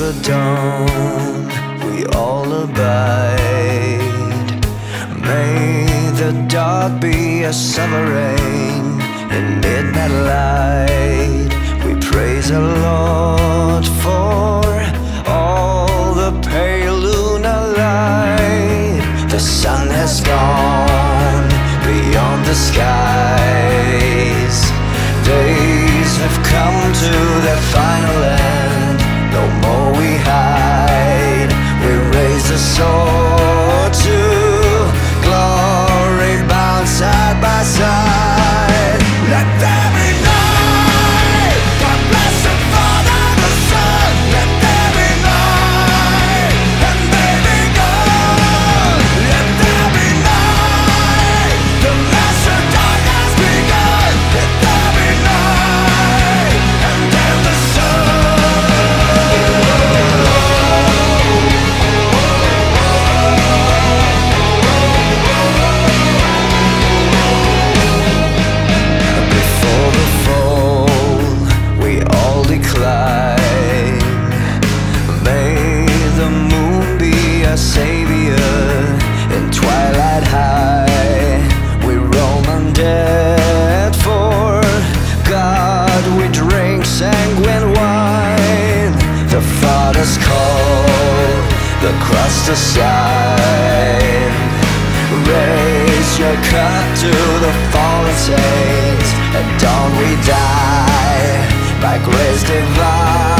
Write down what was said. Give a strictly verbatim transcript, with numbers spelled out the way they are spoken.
the dawn we all abide. May the dark be a summer rain in midnight light. We praise the Lord for all the pale lunar light. The sun has gone beyond the skies. Days have come to their final end. No more we hide. We raise the sword to glory, bound side by side. Let there be night. God bless the Father, the Son. Let there be night, and may be gone. Let there be night. The master dark has begun. Let there be night, and then the sun. Before the fall, we all decline. May the moon be our savior. In twilight high, we roam undead. For God we drink sanguine wine. The Father's call, the cross to sign. Raise your cup to the fallen saints. At dawn we die by grace divine.